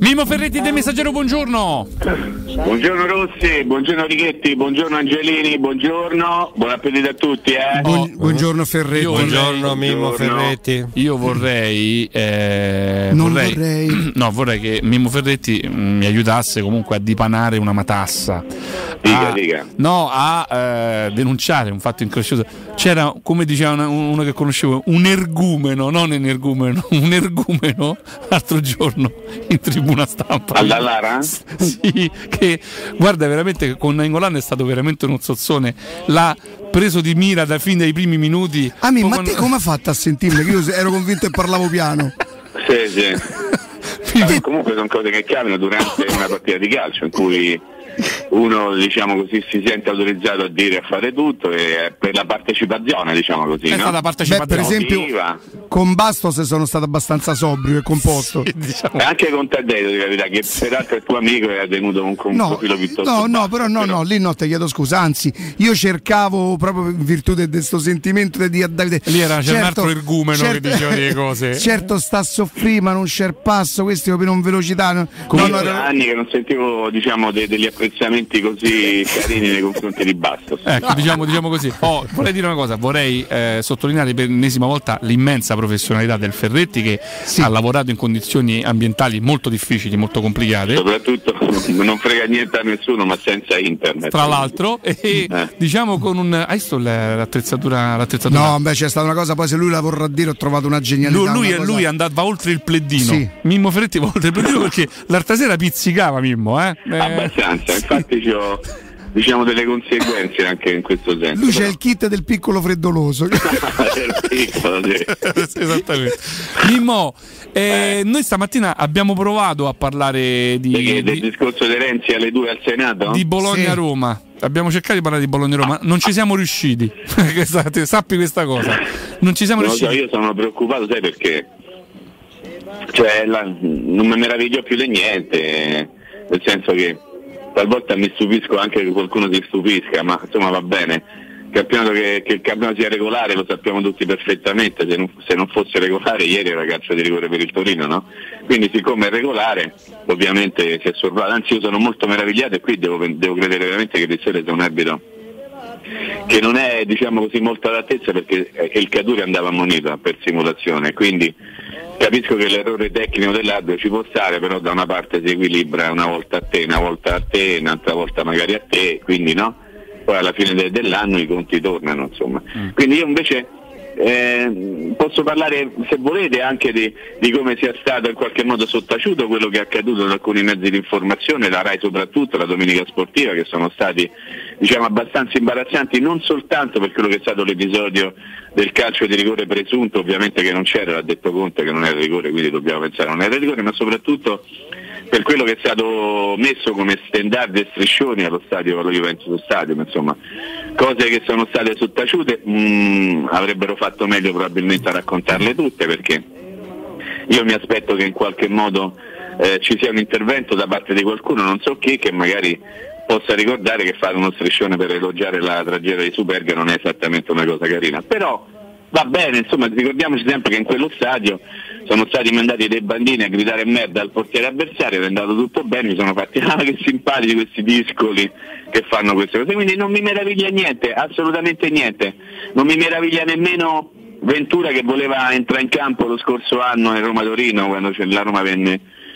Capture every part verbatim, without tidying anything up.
Mimmo Ferretti del Messaggero, buongiorno. Buongiorno Rossi, buongiorno Righetti, buongiorno Angelini, buongiorno, buon appetito a tutti. Eh? Oh, buongiorno Ferretti. Buongiorno Mimmo Ferretti. Io vorrei, eh, non vorrei, vorrei. No, vorrei che Mimmo Ferretti mh, mi aiutasse comunque a dipanare una matassa. Dica, a, dica. No, a eh, denunciare un fatto increscioso. C'era, come diceva una, uno che conoscevo, un ergumeno, non un energumeno, un ergumeno l'altro giorno in tribuna stampa. Alla Lara? Sì, che guarda, veramente con Nainggolan è stato veramente uno zozzone. L'ha preso di mira da fin dai primi minuti. Ah, ma quando... te come ha fatto a sentirmi? Che io ero convinto che parlavo piano. Sì, sì. Ma comunque sono cose che capitano durante una partita di calcio in cui uno, diciamo così, si sente autorizzato a dire, a fare tutto, e per la partecipazione, diciamo così, è no? stata partecipazione. Beh, per esempio Viva. con Bastos sono stato abbastanza sobrio e composto. Sì, diciamo. E anche con Taddeo, di verità, che peraltro è tuo amico e ha tenuto un, un No, profilo piuttosto no, no, basso, però no, no, lì no, ti chiedo scusa, anzi, io cercavo proprio in virtù di questo sentimento di dire a Davide. Lì era, c'era certo, un altro ergumeno certo, che diceva delle cose. Certo, sta a soffrire, ma non c'è il passo, questi per non velocità. No, Come no, da no, anni che non sentivo, diciamo, de- degli apprezzamenti così carini nei confronti di Bastos. Ecco, diciamo, diciamo così. Oh, vorrei dire una cosa, vorrei eh, sottolineare per l'ennesima volta l'immensa professionalità del Ferretti, che Sì. ha lavorato in condizioni ambientali molto difficili, molto complicate. Soprattutto non frega niente a nessuno, ma senza internet. Tra l'altro, e Eh. diciamo con un. Hai visto l'attrezzatura? l'attrezzatura? no, beh, c'è stata una cosa, poi se lui la vorrà dire ho trovato una genialità. Lui, lui, una è- cosa- lui è andato, va oltre il pleddino. Sì. Mimmo Ferretti va oltre il pleddino perché l'altra sera pizzicava Mimmo, eh? Eh, Abbastanza, infatti ho, diciamo, delle conseguenze anche in questo senso. Lui c'è il kit del piccolo freddoloso. Del piccolo, sì. Esattamente. Mimmo, eh, noi stamattina abbiamo provato a parlare di, Perché del di, discorso di Renzi alle due al Senato? di Bologna-Roma. Abbiamo cercato di parlare di Bologna-Roma, non ci siamo riusciti. Sappi questa cosa. Non ci siamo Non lo so, riusciti. io sono preoccupato, sai perché? Cioè, la- non mi meraviglio più di niente, nel senso che talvolta mi stupisco anche che qualcuno si stupisca, ma insomma va bene. Il campionato che, che il campionato sia regolare lo sappiamo tutti perfettamente, se non, se non fosse regolare ieri era calcio di rigore per il Torino, no? Quindi siccome è regolare ovviamente si è sorvolato, anzi io sono molto meravigliato e qui devo, devo credere veramente che Rizzoli sia un arbitro che non è, diciamo così, molto all'altezza, perché il Caduri andava ammonito per simulazione, quindi capisco che l'errore tecnico dell'arbitro ci può stare, però da una parte si equilibra una volta a te, una volta a te, un'altra volta magari a te, quindi no? Poi alla fine de- dell'anno i conti tornano, insomma. Mm. Quindi io invece eh, posso parlare, se volete, anche di, di come sia stato in qualche modo sottaciuto quello che è accaduto da alcuni mezzi di informazione, la Rai soprattutto, la Domenica Sportiva, che sono stati, diciamo, abbastanza imbarazzanti, non soltanto per quello che è stato l'episodio del calcio di rigore presunto, ovviamente che non c'era, l'ha detto Conte che non era rigore, quindi dobbiamo pensare che non era rigore, ma soprattutto per quello che è stato messo come stendard e striscioni allo stadio, allo Juventus Stadium, insomma, cose che sono state sottaciute, mh, avrebbero fatto meglio probabilmente a raccontarle tutte, perché io mi aspetto che in qualche modo eh, ci sia un intervento da parte di qualcuno, non so chi, che magari possa ricordare che fare uno striscione per elogiare la tragedia di Superga non è esattamente una cosa carina, però va bene, insomma, ricordiamoci sempre che in quello stadio sono stati mandati dei bambini a gridare merda al portiere avversario, è andato tutto bene, mi sono fatti ah che simpatici questi discoli che fanno queste cose, quindi non mi meraviglia niente, assolutamente niente, non mi meraviglia nemmeno Ventura che voleva entrare in campo lo scorso anno in Roma-Torino, quando la Roma venne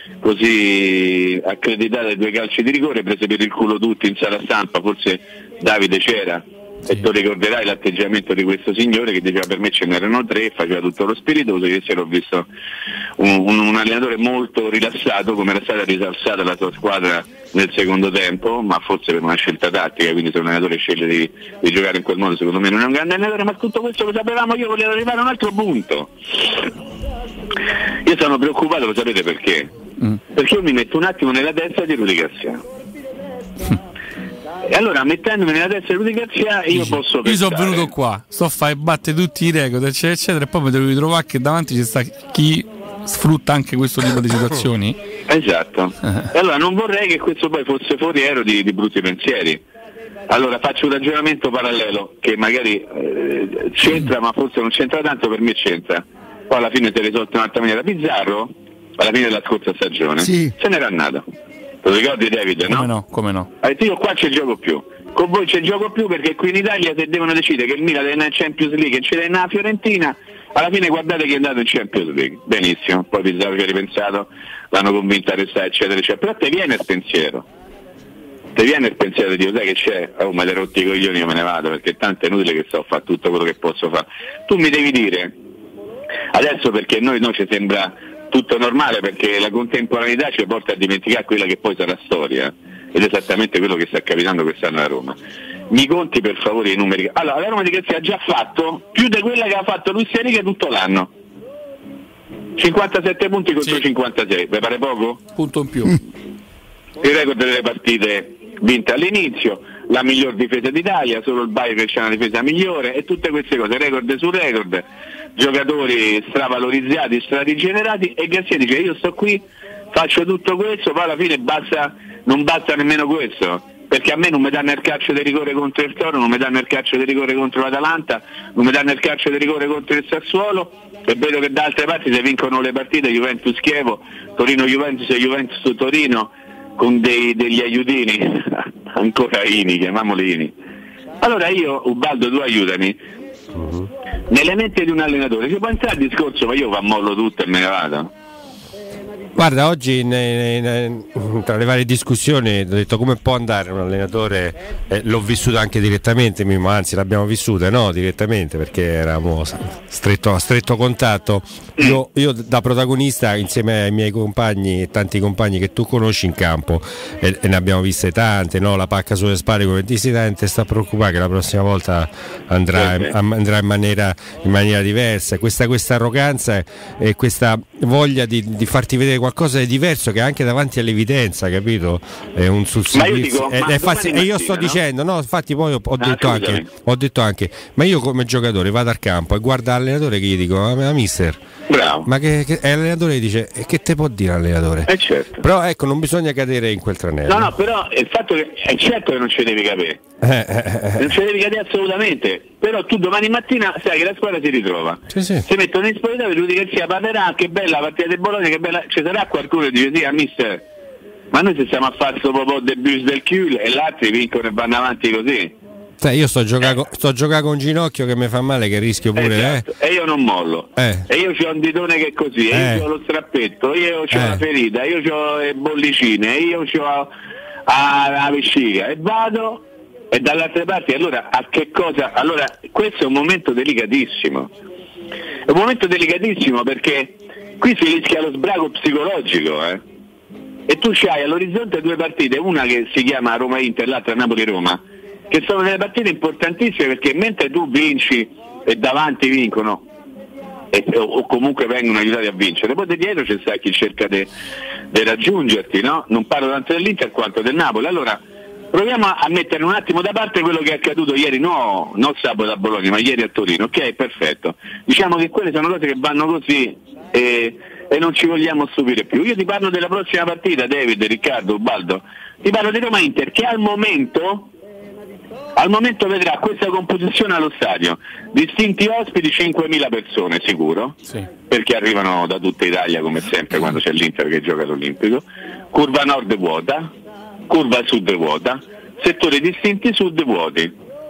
così accreditata ai due calci di rigore, prese per il culo tutti in sala stampa, forse Davide c'era. Sì. E tu ricorderai l'atteggiamento di questo signore che diceva per me ce n'erano tre, faceva tutto lo spiritoso. Io sera ho visto un, un, un allenatore molto rilassato, come era stata risalzata la sua squadra nel secondo tempo, ma forse per una scelta tattica, quindi se un allenatore sceglie di, di giocare in quel modo secondo me non è un grande allenatore, ma tutto questo lo sapevamo, io volevo arrivare a un altro punto. Io sono preoccupato, lo sapete perché? Mm. Perché io mi metto un attimo nella testa di Rudy Garcia. E allora, mettendomi nella testa di Rudy Garcia, io Dici, posso pensare... Io sono venuto qua, sto a fare battere tutti i record, eccetera, eccetera, e poi mi devo ritrovare che davanti ci sta chi sfrutta anche questo tipo di situazioni. Esatto. E allora non vorrei che questo poi fosse foriero di, di brutti pensieri. Allora faccio un ragionamento parallelo, che magari eh, c'entra, ma forse non c'entra tanto, per me c'entra. Poi alla fine si è risolto in un'altra maniera. Bizzarro alla fine della scorsa stagione, sì. se n'era andato. Te lo ricordi, David? No? Come no? Come no? Ha detto io qua ci gioco più. Con voi ci gioco più perché qui in Italia se devono decidere che il Milan è in Champions League e ce l'è nella Fiorentina, alla fine guardate che è andato in Champions League. Benissimo, poi Pizzarro ci ha ripensato, l'hanno convinta a restare, eccetera, eccetera. Però te viene il pensiero. Te viene il pensiero di dire, sai che c'è? Oh, ma te rotti i coglioni, io me ne vado, perché tanto è inutile che so fare tutto quello che posso fare. Tu mi devi dire, adesso perché noi, noi ci sembra tutto normale, perché la contemporaneità ci porta a dimenticare quella che poi sarà storia, ed è esattamente quello che sta capitando quest'anno a Roma. Mi conti per favore i numeri. Allora, la Roma di Gazzia ha già fatto più di quella che ha fatto Luis Enrique tutto l'anno. cinquantasette punti contro sì. cinquantasei, vi pare poco? Punto in più. Mm. Il record delle partite vinte all'inizio, la miglior difesa d'Italia, solo il Bayern che c'è una difesa migliore e tutte queste cose, record su record, giocatori stravalorizzati, stradigenerati, e Gazzia dice io sto qui, faccio tutto questo, poi alla fine basta, non basta nemmeno questo, perché a me non mi danno il calcio di rigore contro il Toro, non mi danno il calcio di rigore contro l'Atalanta, non mi danno il calcio di rigore contro il Sassuolo, e vedo che da altre parti si vincono le partite Juventus-Chievo, Torino-Juventus e Juventus-Torino, con dei, degli aiutini, ancora Ini, chiamiamoli Ini. Allora io, Ubaldo, tu aiutami, uh-huh. nelle menti di un allenatore, si può entrare il discorso, ma io fa mollo tutto e me ne vado? Guarda, oggi ne, ne, tra le varie discussioni ho detto come può andare un allenatore, eh, l'ho vissuto anche direttamente, ma anzi l'abbiamo vissuta no direttamente perché eravamo stretto, a stretto contatto. Io, io da protagonista insieme ai miei compagni e tanti compagni che tu conosci in campo, e, e ne abbiamo viste tante, no? La pacca sulle spalle come dissidente, sta preoccupata che la prossima volta andrà, andrà in, maniera, in maniera diversa. Questa, questa arroganza e questa voglia di, di farti vedere qualcosa di diverso che anche davanti all'evidenza, capito? È un sussurro. E io, io sto no? dicendo, no, infatti poi ho, ho, no, detto anche, ho detto anche, ma io come giocatore vado al campo e guardo l'allenatore che gli dico, ma, ma mister, bravo. Ma che, che e l'allenatore dice, e che te può dire l'allenatore? Eh certo. Però ecco, non bisogna cadere in quel tranello. No, no, però il fatto che è certo che non ci devi capire. Eh, eh, eh. Non ci devi capire assolutamente. Però tu domani mattina sai che la squadra si ritrova. Sì, sì. Si mettono in spogliatoio e lui che sia parlerà, che bella partita di Bologna, che bella. Ci sarà qualcuno che dice sì a mister, ma noi se stiamo a fare sto po' del bus del cul e gli altri vincono e vanno avanti così. Sai, io sto giocando eh. giocando con un ginocchio che mi fa male, che rischio pure, esatto. eh. E io non mollo. Eh. E io ho un ditone che è così, e eh. io ho lo strappetto, io ho eh. la ferita, io ho le bollicine, io ho la vescica e vado, e dall'altra parte allora a che cosa? Allora questo è un momento delicatissimo. È un momento delicatissimo perché qui si rischia lo sbraco psicologico, eh. E tu c'hai all'orizzonte due partite, una che si chiama Roma-Inter, l'altra Napoli-Roma, che sono delle partite importantissime perché mentre tu vinci e davanti vincono e, o comunque vengono aiutati a vincere, poi di dietro c'è sta chi cerca di raggiungerti, no? Non parlo tanto dell'Inter quanto del Napoli. Allora proviamo a mettere un attimo da parte quello che è accaduto ieri, no, non sabato a Bologna, ma ieri a Torino, ok, perfetto. Diciamo che quelle sono cose che vanno così e, e non ci vogliamo stupire più. Io ti parlo della prossima partita, David, Riccardo, Ubaldo, ti parlo di Roma Inter, che al momento Al momento vedrà questa composizione allo stadio, distinti ospiti cinquemila persone sicuro, sì. Perché arrivano da tutta Italia come sempre quando c'è l'Inter che gioca all'Olimpico, curva nord vuota, curva sud vuota, settori distinti sud vuoti.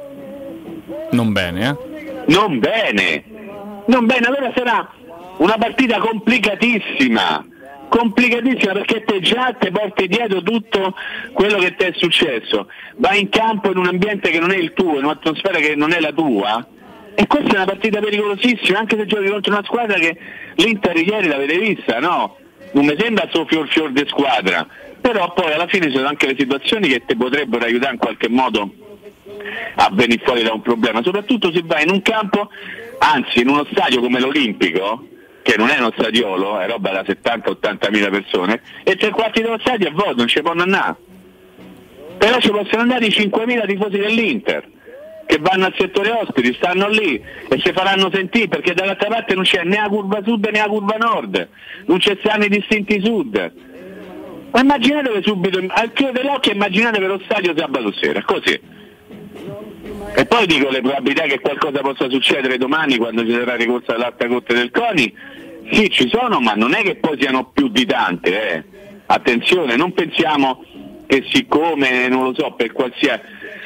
Non bene, eh? Non bene, non bene, allora sarà una partita complicatissima. complicatissima perché te già te porti dietro tutto quello che ti è successo, vai in campo in un ambiente che non è il tuo, in un'atmosfera che non è la tua, e questa è una partita pericolosissima anche se giochi contro una squadra che l'Inter ieri l'avete vista, no? Non mi sembra so fior fior di squadra, però poi alla fine ci sono anche le situazioni che ti potrebbero aiutare in qualche modo a venire fuori da un problema, soprattutto se vai in un campo, anzi in uno stadio come l'Olimpico, che non è uno stadiolo, è roba da settanta ottanta mila persone, e tre quarti dello stadio a vuoto, non ci possono andare. Però ci possono andare i cinquemila tifosi dell'Inter, che vanno al settore ospiti, stanno lì e si faranno sentire, perché dall'altra parte non c'è né la curva sud né la curva nord, non ci stanno i distinti sud. Ma immaginatevi subito, al chiuso dell'occhio, immaginatevi lo stadio sabato sera, così. E poi dico le probabilità che qualcosa possa succedere domani quando ci sarà ricorso all'alta corte del CONI sì, ci sono, ma non è che poi siano più di tante, eh. Attenzione, non pensiamo che siccome, non lo so, per qualsiasi...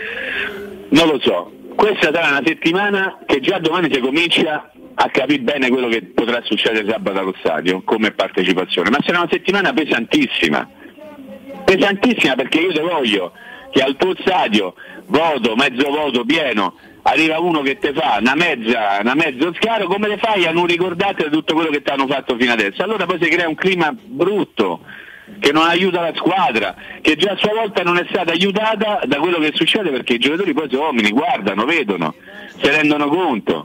non lo so, questa sarà una settimana che già domani si comincia a capire bene quello che potrà succedere sabato allo stadio come partecipazione, ma sarà una settimana pesantissima, pesantissima perché io te voglio che al tuo stadio, voto, mezzo voto pieno, arriva uno che te fa una mezza, una mezzo scaro, come le fai a non ricordarti di tutto quello che ti hanno fatto fino adesso? Allora poi si crea un clima brutto che non aiuta la squadra, che già a sua volta non è stata aiutata da quello che succede, perché i giocatori poi sono uomini, guardano, vedono, si rendono conto.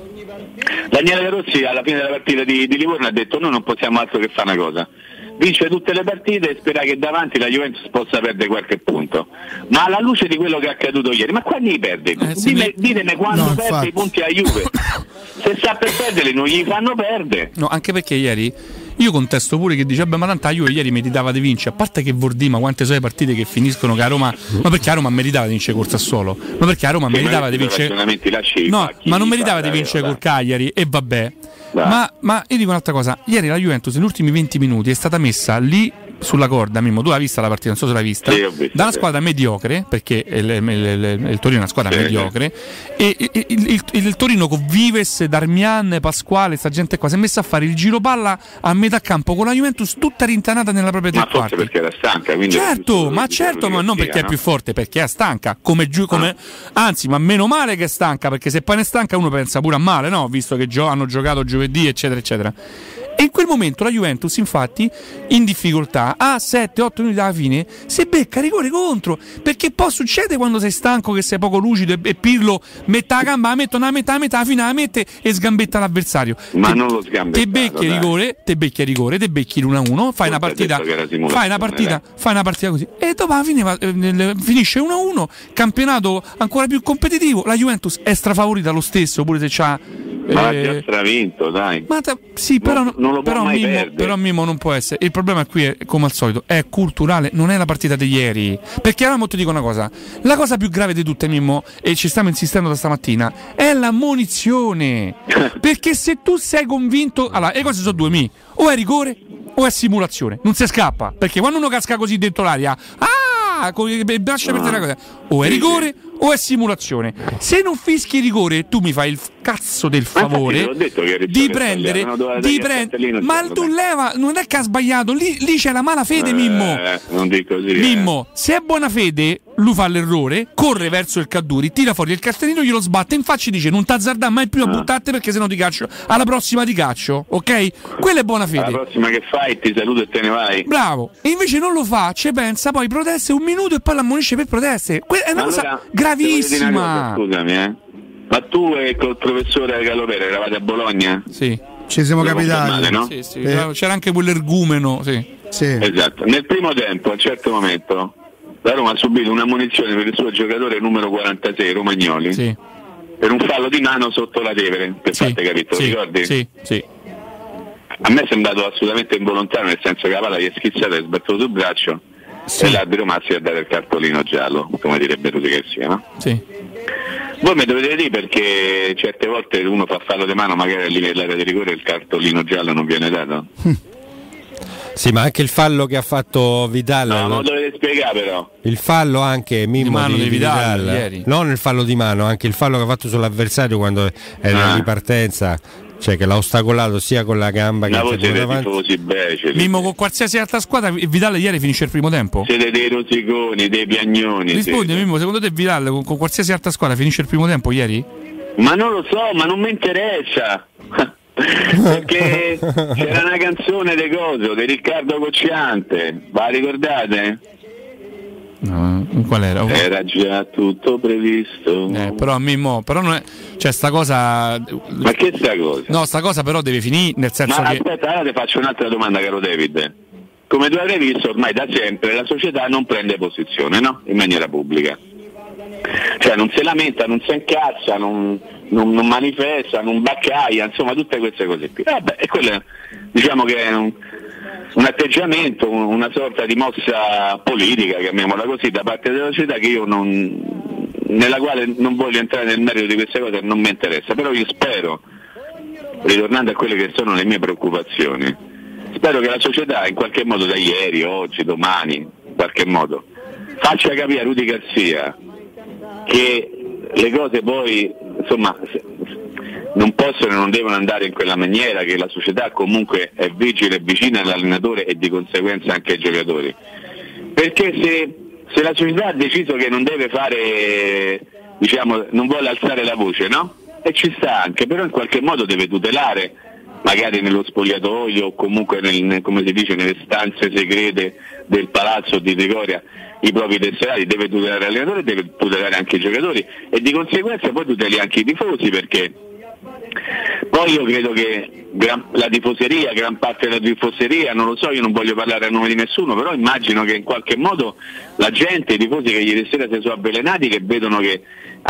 Daniele Rossi alla fine della partita di, di Livorno ha detto: noi non possiamo altro che fare una cosa, vince tutte le partite e spera che davanti la Juventus possa perdere qualche punto, ma alla luce di quello che è accaduto ieri, ma quando li perde? Eh, Dime, mi... Ditemi quando no, perde infatti. I punti a Juve. Se sta per perdere non gli fanno perdere. No, anche perché ieri io contesto pure che dice vabbè, ma tanto io ieri meritava di vincere, a parte che Vordi, ma quante sono le partite che finiscono che a Roma, ma perché a Roma meritava di vincere col Sassuolo, ma perché a Roma sì, meritava di vincere, no, ma non meritava di vincere col Cagliari, e vabbè, ma, ma io dico un'altra cosa, ieri la Juventus negli ultimi venti minuti è stata messa lì sulla corda. Mimmo, tu l'hai vista la partita, non so se l'hai vista, sì, visto, da una sì. squadra mediocre, perché il, il, il, il Torino è una squadra sì, mediocre sì. E, e il, il, il Torino con Vives, Darmian, Pasquale, sta gente qua si è messa a fare il giro palla a metà campo con la Juventus tutta rintanata nella propria tre quarti. Ma forse perché era stanca, quindi certo, ma certo, ma non perché no? È più forte, perché è stanca, come giù, come ah. anzi, ma meno male che è stanca, perché se poi ne è stanca uno pensa pure a male, no? Visto che gio- hanno giocato giovedì, eccetera, eccetera. E in quel momento la Juventus, infatti, in difficoltà, a sette otto minuti dalla fine, si becca rigore contro. Perché poi succede quando sei stanco, che sei poco lucido e, e Pirlo mette la gamba, la mette una metà, la metà, fino alla mette e sgambetta l'avversario. Ma te, non lo sgambetta. Te becchi rigore, te becchi rigore, te becchi l'uno a uno, fai una partita, fai una partita, fai una partita così. E dopo alla fine eh, finisce uno a uno, campionato ancora più competitivo. La Juventus è strafavorita lo stesso, pure se c'ha. Ma eh, ha già stravinto, dai. Ma ta, sì, però, non, non lo però, mai Mimmo, però Mimmo non può essere. Il problema qui è, come al solito, è culturale, non è la partita di ieri. Perché ora ti dico una cosa: la cosa più grave di tutte, Mimmo, e ci stiamo insistendo da stamattina, è la munizione. Perché se tu sei convinto, allora, le cose sono due, mi, o è rigore o è simulazione, non si scappa. Perché quando uno casca così dentro l'aria, ah, lascia perdere la cosa, o è rigore o è simulazione. Se non fischi rigore, tu mi fai il cazzo del favore di prendere, di prendere, ma tu leva, non è che ha sbagliato, lì, lì c'è la mala fede, eh, Mimmo. Non dico così. Mimmo, eh. se è buona fede, lui fa l'errore, corre verso il Caduri, tira fuori il cartellino, glielo sbatte in faccia e dice: non t'azzardare mai più a buttarti, perché sennò ti caccio. Alla prossima ti caccio, ok? Quella è buona fede. Alla prossima che fai, ti saluto e te ne vai. Bravo. E invece non lo fa, ci pensa, poi proteste un minuto e poi l'ammonisce per proteste. Que- è una allora, cosa gravissima. Cosa, scusami, eh. Ma tu e col professore Galopera eravate a Bologna? Sì. Ci siamo capitati, male, no? Sì, sì. Eh. C'era anche quell'ergumeno, sì. Sì. Esatto. Nel primo tempo, a un certo momento, la Roma ha subito una munizione per il suo giocatore numero quarantasei, Romagnoli, sì. per un fallo di mano sotto la Tevere, per sì. parte capito, sì. ricordi? Sì, sì. A me è sembrato assolutamente involontario, nel senso che la palla gli è schizzata e sbattuto sul braccio, sì. E l'arbitro Massi a dare il cartolino giallo, come direbbe Rudy Garcia, no? Sì. Voi mi dovete dire, perché certe volte uno fa fallo di mano, magari lì nell'area di rigore il cartolino giallo non viene dato. Sì, ma anche il fallo che ha fatto Vidal. No, lo dovete spiegare però. Il fallo anche Mimmo di mano di, di Vidal, Vidal. Ieri. Non il fallo di mano, anche il fallo che ha fatto sull'avversario quando era ah. in ripartenza. Cioè che l'ha ostacolato sia con la gamba no, che siete davanti. tifosi beceri. Mimmo, con qualsiasi altra squadra Vidal ieri finisce il primo tempo? Siete dei rosiconi, dei piagnoni. Rispondi, Mimmo, secondo te Vidal con, con qualsiasi altra squadra finisce il primo tempo ieri? Ma non lo so, ma non mi interessa. Perché c'era una canzone di coso, di Riccardo Cocciante, va ricordate? No, qual era? Era già tutto previsto. Eh, però Mimmo, però non è, cioè sta cosa. Ma che sta cosa? No, sta cosa però deve finire, nel senso Ma che. aspetta, allora ti faccio un'altra domanda, caro David. Come tu avrai visto, ormai da sempre la società non prende posizione, no? In maniera pubblica. Cioè non si lamenta, non si incazza, non, non, non manifesta, non baccaia, insomma tutte queste cose qui. Vabbè, e quello diciamo che è un, un atteggiamento, una sorta di mossa politica, chiamiamola così, da parte della società, che io non, nella quale non voglio entrare nel merito di queste cose, non mi interessa, però io spero ritornando a quelle che sono le mie preoccupazioni, spero che la società in qualche modo, da ieri, oggi, domani, in qualche modo faccia capire a Rudy Garcia che le cose poi insomma non possono e non devono andare in quella maniera, che la società comunque è vigile e vicina all'allenatore e di conseguenza anche ai giocatori, perché se, se la società ha deciso che non deve fare, diciamo, non vuole alzare la voce, no? E ci sta anche, però in qualche modo deve tutelare, magari nello spogliatoio o comunque nel, come si dice, nelle stanze segrete del palazzo di Trigoria, i propri tesserati, deve tutelare l'allenatore, deve tutelare anche i giocatori e di conseguenza poi tuteli anche i tifosi, perché poi io credo che gran, la tifoseria, gran parte della tifoseria, non lo so, io non voglio parlare a nome di nessuno, però immagino che in qualche modo la gente, i tifosi che ieri sera si sono avvelenati, che vedono che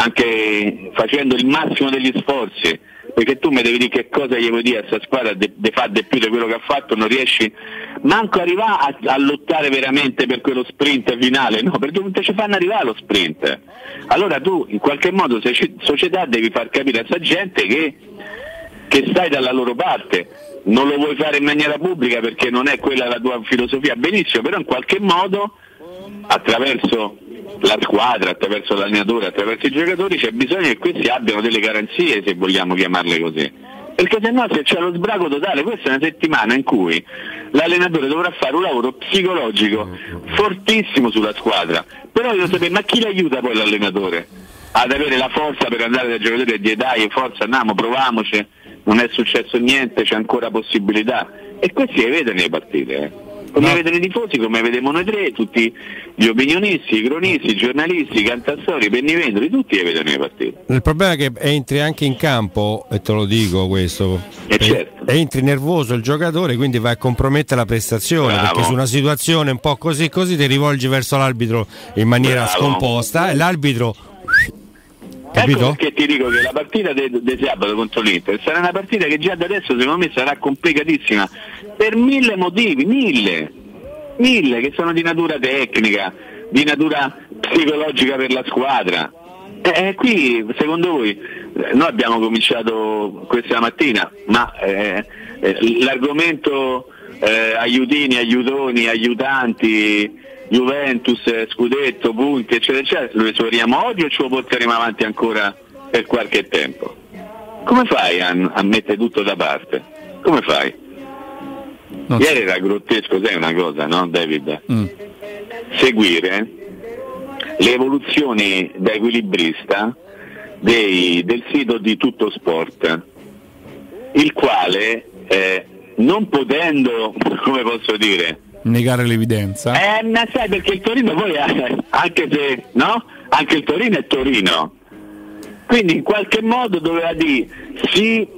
anche facendo il massimo degli sforzi, perché tu mi devi dire che cosa gli vuoi dire a questa squadra de, de fa di più di quello che ha fatto, non riesci manco arrivare a, a lottare veramente per quello sprint finale, no, perché non te ci fanno arrivare lo sprint. Allora tu in qualche modo, se società, devi far capire a questa gente che, che stai dalla loro parte. Non lo vuoi fare in maniera pubblica perché non è quella la tua filosofia, benissimo, però in qualche modo attraverso la squadra, attraverso l'allenatore, attraverso i giocatori c'è bisogno che questi abbiano delle garanzie, se vogliamo chiamarle così, perché se no, se c'è lo sbraco totale, questa è una settimana in cui l'allenatore dovrà fare un lavoro psicologico fortissimo sulla squadra, però io sapevo, ma chi l'aiuta poi l'allenatore ad avere la forza per andare dai giocatori e dire dai, forza, andiamo, proviamoci, non è successo niente, c'è ancora possibilità, e questi li vede nelle partite, eh. Come no. Vedono i tifosi, come vediamo noi tre, tutti gli opinionisti, i cronisti, i giornalisti, i cantastorie, i pennivendoli, tutti li vedono le partite. Il problema è che entri anche in campo, e te lo dico questo, e certo. entri nervoso il giocatore, quindi vai a compromettere la prestazione. Bravo. Perché su una situazione un po' così così ti rivolgi verso l'arbitro in maniera Bravo. scomposta e l'arbitro... Capito? Ecco perché ti dico che la partita di sabato contro l'Inter sarà una partita che già da adesso secondo me sarà complicatissima per mille motivi, mille, mille che sono di natura tecnica, di natura psicologica per la squadra. E eh, qui secondo voi, noi abbiamo cominciato questa mattina, ma eh, eh, l'argomento eh, aiutini, aiutoni, aiutanti, Juventus, scudetto, punti, eccetera, eccetera, lo esoriamo oggi o ce lo porteremo avanti ancora per qualche tempo? Come fai a, a mettere tutto da parte? Come fai? Non Ieri so. Era grottesco, sai una cosa, no David? Mm. Seguire le evoluzioni da equilibrista dei, del sito di Tutto Sport, il quale eh, non potendo, come posso dire, negare l'evidenza. Eh, ma sai, perché il Torino poi è, anche se, no? Anche il Torino è Torino. Quindi in qualche modo doveva dire sì,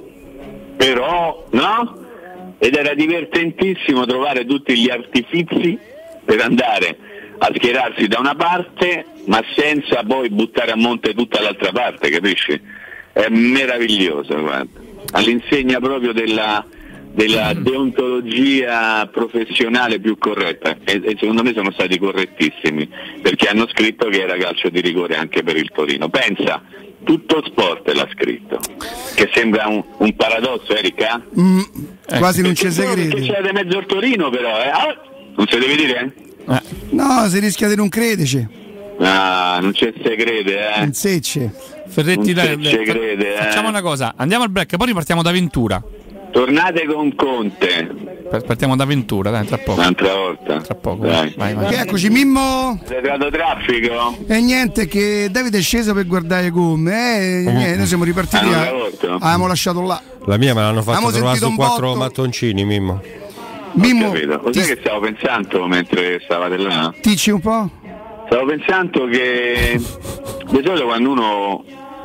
però, no? Ed era divertentissimo trovare tutti gli artifizi per andare a schierarsi da una parte, ma senza poi buttare a monte tutta l'altra parte, capisci? È meraviglioso, guarda. All'insegna proprio della della deontologia professionale più corretta, e, e secondo me sono stati correttissimi, perché hanno scritto che era calcio di rigore anche per il Torino. Pensa, Tutto Sport l'ha scritto, che sembra un, un paradosso, Erika? Mm, eh. Quasi non ci si crede. Perché c'è di mezzo il Torino, però, eh? Ah, non si deve dire? Eh. No, si rischia di non crederci. Ah, non c'è se crede, eh? Non secce. Ferretti, dai, non c'è crede, eh? Facciamo una cosa, andiamo al break, poi ripartiamo da Ventura. Tornate con Conte. Partiamo da Ventura, dai, tra poco. Un'altra volta. Tra poco. Dai. Vai, vai. Eccoci, Mimmo. Arretrato traffico. E niente, che Davide è sceso per guardare come. Eh, uh-huh. niente, noi siamo ripartiti. Ah, a... Avevamo lasciato là. La mia me l'hanno fatto trovare su quattro mattoncini, Mimmo. Mimmo. Cos'è ti... che stavo pensando mentre stavate là? Dici un po'? Stavo pensando che di solito quando uno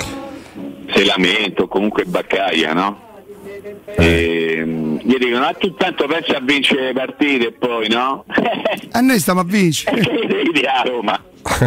si lamenta o comunque baccaglia, no? E gli dicono, ah, tu tanto pensi a vincere le partite e poi no? A noi stiamo a vincere. Che devi a Roma?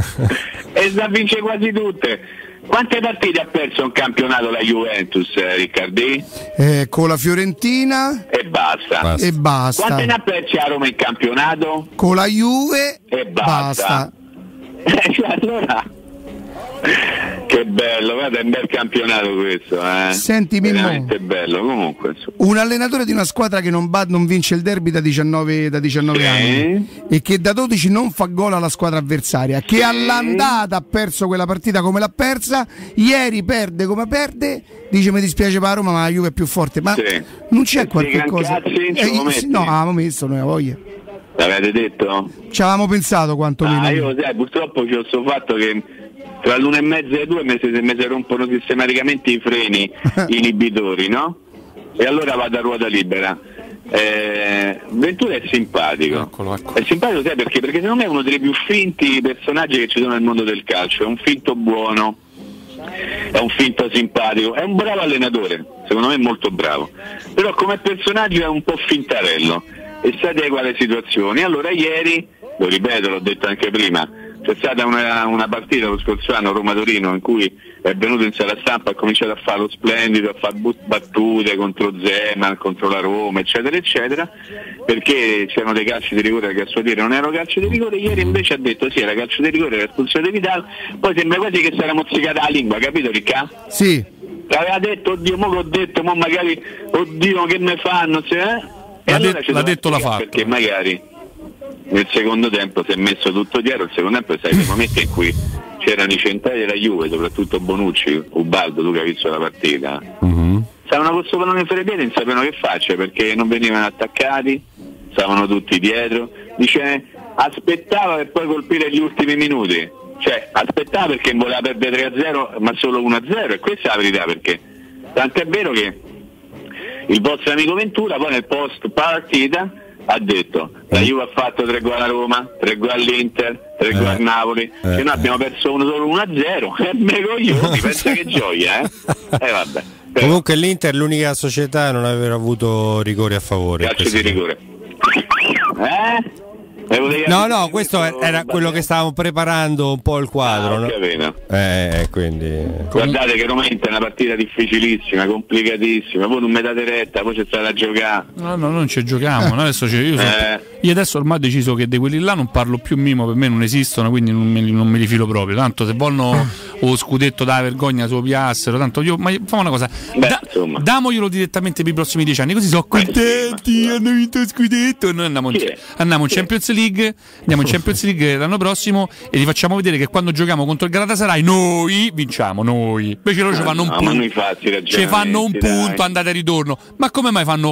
E sta a vincere quasi tutte. Quante partite ha perso un campionato la Juventus, eh, Riccardi? Eh, con la Fiorentina e basta. basta. E basta. Quante ne ha persi a Roma in campionato? Con la Juve e basta. basta. Cioè, allora Che bello, guarda, è un bel campionato questo, eh. Senti, Mimmo, veramente bello. Comunque, un allenatore di una squadra che non, bat, non vince il derby da diciannove, da diciannove sì. anni e che da dodici non fa gol alla squadra avversaria, che sì. all'andata ha perso quella partita come l'ha persa, ieri perde come perde, dice mi dispiace per la Roma ma la Juve è più forte, ma sì. non c'è e qualche cosa? Eh, no, avevamo messo noi a voglia. L'avete detto? Ci avevamo pensato quantomeno. Ah, io sai, purtroppo c'è questo fatto che tra l'una e mezza e le due mi si, mi si rompono sistematicamente i freni inibitori, no? E allora vado a ruota libera. Eh, Ventura è simpatico. Eccolo, eccolo. È simpatico, sai perché? Perché secondo me è uno dei più finti personaggi che ci sono nel mondo del calcio. È un finto buono, è un finto simpatico, è un bravo allenatore, secondo me è molto bravo. Però come personaggio è un po' fintarello e si adegua alle situazioni. Allora ieri, lo ripeto, l'ho detto anche prima, c'è stata una, una partita lo scorso anno Roma-Torino in cui è venuto in sala stampa, ha cominciato a fare lo splendido, a fare battute contro Zeman, contro la Roma, eccetera eccetera, perché c'erano dei calci di rigore che a suo dire non erano calci di rigore. Ieri invece ha detto sì, era calcio di rigore, era espulsione di Vidal, poi sembra quasi che si era mozzicata la lingua, capito Ricca? Sì. Aveva detto oddio, mo che ho detto, mo magari oddio che me fanno, se, eh? E l'ha, allora de- l'ha detto l'ha fatto, perché magari nel secondo tempo si è messo tutto chiaro. Il secondo tempo sai, nei momenti in cui c'erano i centrali della Juve, soprattutto Bonucci, Ubaldo, tu che hai visto la partita, mm-hmm. stavano con questo pallone fuori piede, non sapevano che faccia perché non venivano attaccati, stavano tutti dietro. Dice aspettava per poi colpire gli ultimi minuti, cioè aspettava perché voleva perdere tre a zero ma solo uno a zero, e questa è la verità, perché tant'è vero che il vostro amico Ventura poi nel post partita ha detto la Juve ha fatto tre gol a Roma, tre gol all'Inter, tre gol a eh, Napoli, eh, se noi abbiamo perso uno solo uno a zero, e me coglioni, pensa che gioia, eh? Eh vabbè. Però, comunque l'Inter l'unica società a non aver avuto rigore a favore. Calcio di rigore. Eh? No, no, questo era quello che stavamo preparando un po' il quadro, ah, no? Eh, quindi guardate che Roma Inter è una partita difficilissima, complicatissima, voi non mi date retta, poi c'è stata da giocare. No, no, non ci giochiamo, no? Adesso io, so, eh. io adesso ormai ho deciso che di quelli là non parlo più, Mimo, per me non esistono, quindi non me, non me li filo proprio, tanto se vogliono o scudetto da vergogna su piassero, tanto io, ma facciamo una cosa, Beh, da, damoglielo direttamente per i prossimi dieci anni, così sono contenti, sì, hanno vinto il scudetto, e noi andiamo, in, andiamo in Champions League, andiamo in Champions League l'anno prossimo e gli facciamo vedere che quando giochiamo contro il Galatasaray noi vinciamo, noi invece loro ci fanno un no, punto, infatti, ci fanno un punto dai. andata e ritorno, ma come mai fanno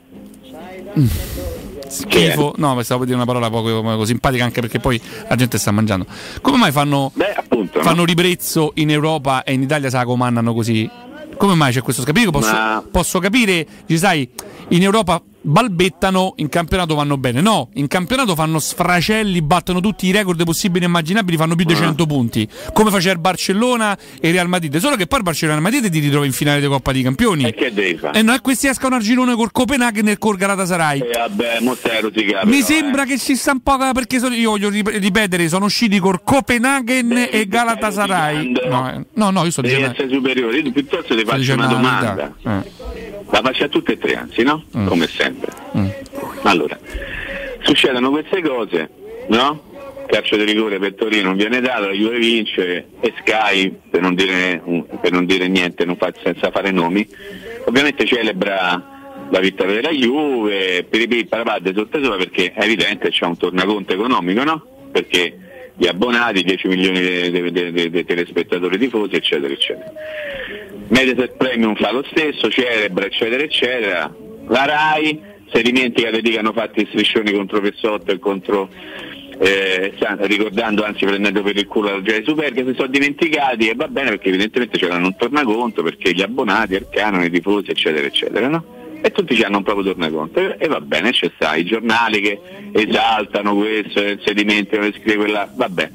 mm. schifo? No, stavo per dire una parola poco, poco simpatica, anche perché poi la gente sta mangiando. Come mai fanno, Beh, appunto, fanno no? ribrezzo in Europa e in Italia se la comandano così? Come mai c'è questo scapito? Posso, Ma... posso capire, ci sai, in Europa balbettano, in campionato vanno bene. No, in campionato fanno sfracelli, battono tutti i record possibili e immaginabili, fanno più di cento punti, come faceva il Barcellona e il Real Madrid. Solo che poi il Barcellona e il Madrid ti ritrovi in finale di Coppa dei Campioni. E che devi fare? E non è questi escono al girone col Copenaghen e col Galatasaray. E vabbè, mo stai rosicando, Mi no, sembra eh. che ci sta un po', perché sono, io voglio ripetere, sono usciti col Copenaghen Beh, e Galatasaray. No, eh, no, no, io sto devi dicendo essere superiore, io piuttosto ti faccio una domanda. Eh. La faccio a tutte e tre, anzi, no? Mm. Come sempre. Mm. Allora, succedono queste cose, no? Calcio di rigore per Torino non viene dato, la Juve vince e Sky, per non dire, per non dire niente, non fa, senza fare nomi, ovviamente celebra la vittoria della Juve, per i parapad sotto sopra, perché è evidente c'è un tornaconto economico, no? Perché gli abbonati, dieci milioni di telespettatori tifosi, eccetera, eccetera. Mediaset Premium fa lo stesso, celebra, eccetera, eccetera. La Rai si dimentica di dire che hanno fatto i striscioni contro Pessotto e contro eh, ricordando, anzi prendendo per il culo la Gioia Superga, si sono dimenticati, e va bene perché evidentemente c'erano un tornaconto, perché gli abbonati, il canone, i tifosi, eccetera, eccetera, no? E tutti hanno un proprio tornaconto, e, e va bene, c'è sta, i giornali che esaltano questo, si dimenticano di scrivere quella, vabbè.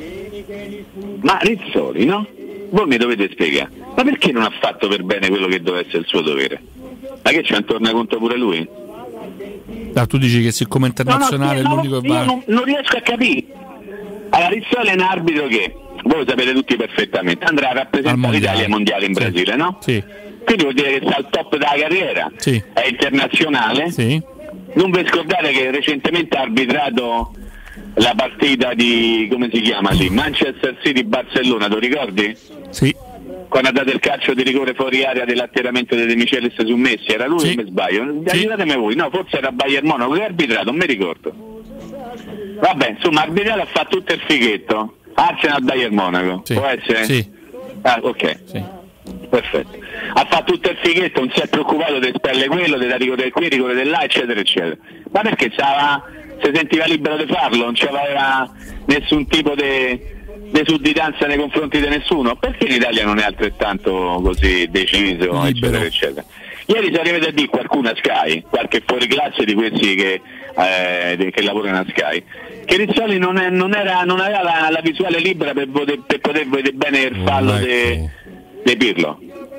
Ma Rizzoli, no? Voi mi dovete spiegare, ma perché non ha fatto per bene quello che doveva essere il suo dovere? Ma che c'è un tornaconto pure lui? Ah, tu dici che siccome internazionale no, no, è l'unico no, che va. Io non, non riesco a capire. Allora, Rizzoli è un arbitro che, voi lo sapete tutti perfettamente, andrà a rappresentare l'Italia ai mondiali in Brasile, sì. No? Sì. Quindi vuol dire che sta al top della carriera, sì. È internazionale. Sì. Non vi scordate che recentemente ha arbitrato la partita di, come si chiama lì, Manchester City-Barcellona, lo ricordi? Sì. Quando ha dato il calcio di rigore fuori area dell'atterramento dei De Michelis su Messi, era lui sì. o mi sbaglio? Sì. Aiutatemi voi, no, forse era Bayern Monaco che ha arbitrato, non mi ricordo. Vabbè, insomma, arbitrato ha fatto tutto il fighetto. Arsenal Bayern Monaco, sì. può essere? Sì. Ah, ok. Sì. Perfetto. Ha fatto tutto il fighetto, non si è preoccupato di spelle quello, di dare rigore qui, rigore di là, eccetera, eccetera. Ma perché stava, si sentiva libero di farlo, non c'aveva nessun tipo di di sudditanza nei confronti di nessuno? Perché in Italia non è altrettanto così deciso, libero, eccetera, eccetera. Ieri si arriva a dire qualcuno a Sky, qualche fuoriclasse di questi che, eh, che lavorano a Sky, che Rizzoli non, è, non, era, non aveva la, la visuale libera per, poter, per poter vedere bene il fallo di Pirlo.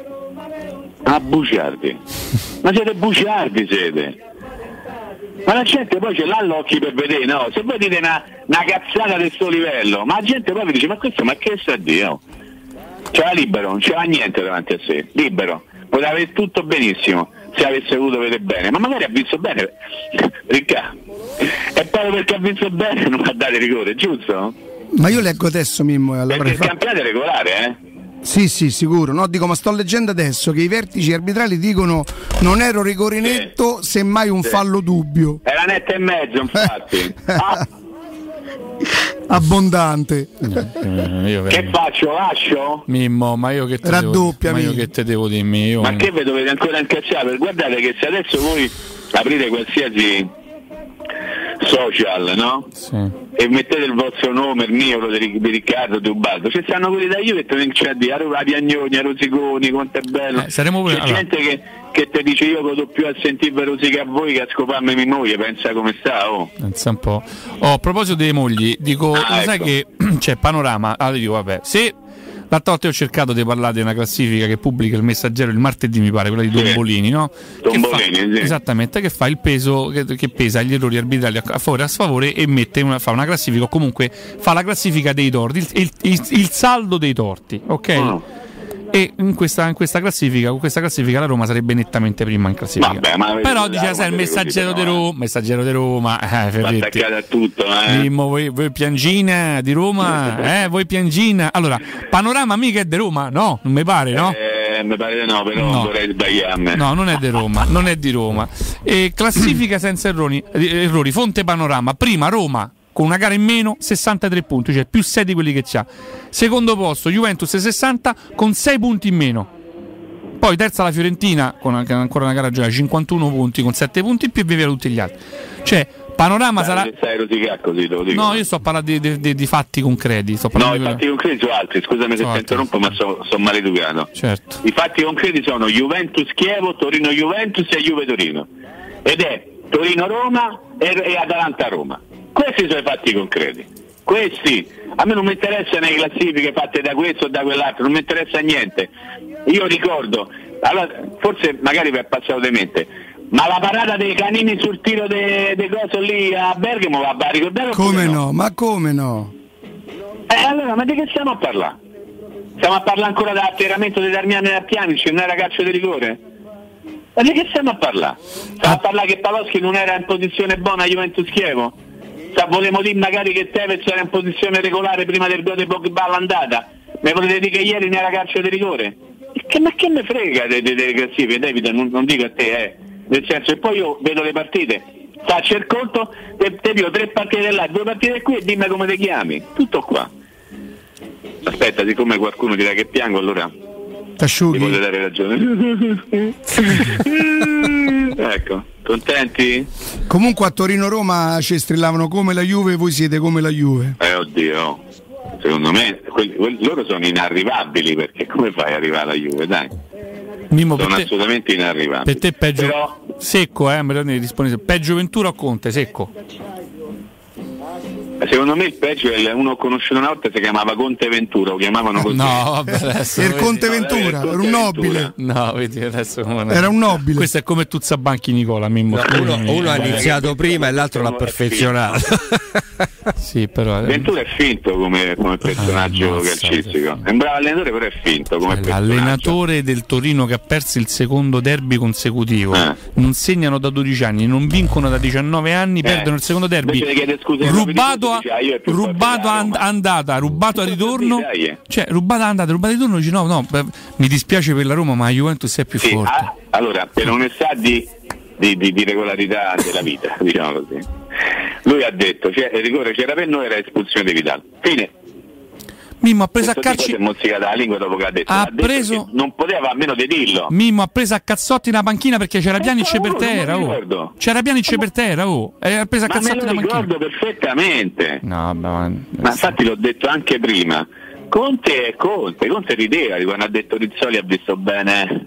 Ah, bugiardi. Ma siete bugiardi, siete. Ma la gente poi ce l'ha l'occhio per vedere, no? Se voi dite una, una cazzata del suo livello, ma la gente poi vi dice, ma questo ma che sta a dire? C'era libero, non c'era niente davanti a sé, libero, poteva avere tutto benissimo se avesse voluto vedere bene, ma magari ha visto bene, Ricca, è proprio perché ha visto bene non ha dato rigore, giusto? Ma io leggo adesso, Mimmo, alla perché il campionato è regolare, eh? Sì, sì, sicuro. No, dico, ma sto leggendo adesso che i vertici arbitrali dicono non ero rigore netto, sì. Semmai un sì. fallo dubbio. Era netto e mezzo, infatti. ah. Abbondante. Eh, io che faccio? Lascio? Mimmo, ma io che te raddoppia, devo, ma io che te devo dirmi? Io... Ma che ve dovete ancora incacciare? Guardate che se adesso voi aprite qualsiasi social, no? Sì. E mettete il vostro nome, il mio, quello di, di Riccardo, di Ubaldo, ci stanno quelli da Juve che c'è a dire a Piagnoni, a Rosiconi, quanto è bello. Eh, saremo c'è allora. gente che, che ti dice io godo più a sentirvi rosicare a voi che a scoparmi mia moglie, pensa come sta, oh. Pensa un po'. Oh, a proposito delle mogli, dico, ah, ecco. sai che c'è Panorama, allora dico, vabbè, se l'altra volta ho cercato di parlare di una classifica che pubblica il Messaggero il martedì, mi pare, quella di sì. Tombolini, no? Tombolini, che fa, sì. Esattamente, che fa il peso, che, che pesa gli errori arbitrali a favore e a sfavore e mette una, fa una classifica, o comunque fa la classifica dei torti, il, il, il, il saldo dei torti, ok? Oh. E in questa, in questa classifica, con questa classifica la Roma sarebbe nettamente prima in classifica. Vabbè, ma però dice, sai, il Messaggero di Roma, Messaggero di Roma, eh, attaccato a tutto, eh. Dimmo, voi, voi Piangina di Roma, eh, voi Piangina. Allora, Panorama mica è di Roma, no? Non mi pare, no? Eh, mi pare di no, però no. vorrei sbagliarmi. No, non è di Roma, non è di Roma. E classifica senza errori, errori, fonte Panorama, prima Roma con una gara in meno, sessantatré punti, cioè più sei di quelli che c'ha. Secondo posto Juventus sessanta con sei punti in meno. Poi terza la Fiorentina con ancora una gara a giocare, cinquantuno punti con sette punti in più e via via tutti gli altri. Cioè Panorama Beh, sarà sai rosicare così, te lo dico. No, io sto a parlare di, di, di, di fatti concreti. Sto no, i di... fatti concreti sono altri, scusami se ti interrompo, ma sono so maleducato. Certo. I fatti concreti sono Juventus Chievo, Torino Juventus e Juve Torino. Ed è Torino Roma e, e Atalanta Roma. Questi sono i fatti concreti. Questi, a me non mi interessano le classifiche fatte da questo o da quell'altro, non mi interessa niente. Io ricordo, allora, forse magari vi è passato di mente, ma la parata dei canini sul tiro de, de coso lì a Bergamo va a ricordare? Come no? no? Ma come no? Eh allora, ma di che stiamo a parlare? Stiamo a parlare ancora dell'atterramento dei Darmiani e Pjanic, non era calcio di rigore? Ma di che stiamo a parlare? Stiamo a parlare che Paloschi non era in posizione buona a Juventus Chievo? Volevamo dire magari che Tevez era in posizione regolare prima del gol di Pogba all'andata? Mi volete dire che ieri non era calcio di rigore? Che, ma che me frega delle classifiche, David? Non, non dico a te, eh. Nel senso, e poi io vedo le partite, faccio il conto, te, te dico tre partite là, due partite qui e dimmi come ti chiami. Tutto qua. Aspetta, siccome qualcuno dirà che piango, allora t'asciughi. Mi potete dare ragione. Ecco, contenti? Comunque a Torino-Roma ci strillavano come la Juve, voi siete come la Juve. Eh oddio, secondo me quelli, quelli, loro sono inarrivabili, perché come fai ad arrivare alla Juve, dai? Mimmo, sono te, assolutamente inarrivabili. Per te peggio Però, secco, eh, me lo rispondi, peggio Ventura o Conte, secco? Secondo me il peggio è uno conosciuto una volta, si chiamava Conte Ventura, lo chiamavano così. No, vabbè, adesso il Conte Ventura, no, era un nobile. No, vedi adesso come era un nobile. Questo è come Tuzzabanchi Nicola, Mimmo. No, uno, uno ha iniziato prima e l'altro l'ha perfezionato. Sì, però Ventura è finto come, come personaggio ah, calcistico. È un bravo allenatore, però è finto come cioè, personaggio. L'allenatore del Torino che ha perso il secondo derby consecutivo, eh. non segnano da dodici anni, non vincono da diciannove anni, eh. perdono il secondo derby. Scusa, rubato a, dice, rubato a and- andata, rubato a ritorno. Cioè, rubato a andata, rubato a ritorno, dice no, no, beh, mi dispiace per la Roma, ma la Juventus è più sì, forte. Ah, allora, per onestà di, di, di, di regolarità della vita, diciamo così. Lui ha detto, cioè, il rigore c'era per noi, era espulsione di Vidal. Fine. Mimmo ha preso a calci. Si è mozzicata la lingua dopo che ha detto. Ha ha preso. Detto non poteva a meno di dirlo. Mimmo ha preso a cazzotti una panchina perché c'era Pjanic per terra. Oh. C'era Pjanic per terra. Oh. E ha preso a ma cazzotti me lo una panchina. ricordo perfettamente. No, ma... ma infatti l'ho detto anche prima. Conte è Conte. Conte rideva di quando ha detto Rizzoli ha visto bene.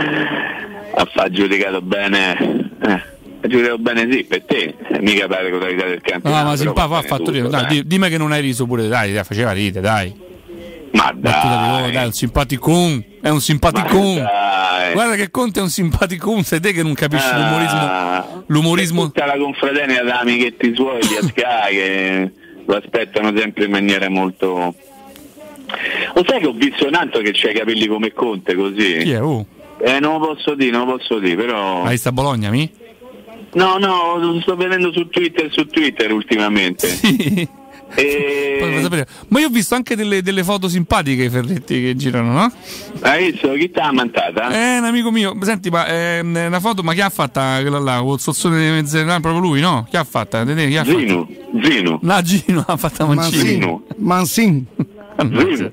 Ha giudicato bene. Eh. Ha giudicato bene sì, per te, mica per la regolarità del campionato. No, ma simpatico, ha fatto ridere. Dai, dai, dimmi che non hai riso pure, dai, dai faceva ridere, dai. Ma dai, dai, è un simpaticone, è un simpaticone. Guarda che Conte è un simpaticone, sei te che non capisci ah, l'umorismo. L'umorismo. Tutta la confraternita da amichetti suoi di Sky che lo aspettano sempre in maniera molto. Lo sai che ho visto un altro che c'ha i capelli come Conte così? Chi è? Oh. Eh, non lo posso dire, non lo posso dire, però. Hai sta a Bologna, mi? No, no, lo sto vedendo su Twitter su Twitter ultimamente. Sì. E... Ma io ho visto anche delle, delle foto simpatiche, Ferretti, che girano, no? Hai visto? Chi t'ha mantata? Eh, un amico mio. Senti, ma è una foto, ma chi ha fatta quella là? Con il sozzone di mezz'anno, proprio lui, no? Chi ha fatta? Chi ha Zino, fatta? Zino. No, Gino ha fatta Mancino. Mansin. Zino.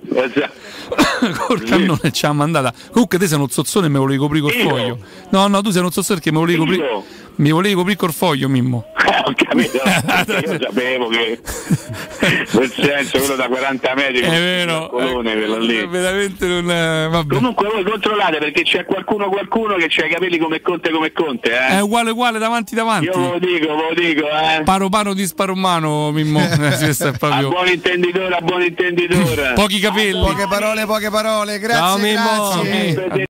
Col cannone ci ha mandata. Comunque te sei uno zozzone e me volevi coprire col io? foglio. No, no, tu sei uno zozzone perché me volevi coprire. Mi volevi coprire col foglio, Mimmo. Eh, ho capito, io sapevo che nel senso quello da quaranta metri è vero, colone, quello lì. Veramente non è... Vabbè. Comunque voi controllate perché c'è qualcuno qualcuno che c'ha i capelli come Conte come Conte, eh? È uguale uguale davanti davanti. Io ve lo dico, ve lo dico, eh. Paro paro di sparo mano, Mimmo. Questo è proprio... A buon intenditore, a buon intenditore. Pochi capelli. Poche parole, poche parole, grazie. Ciao, Mimmo. Grazie.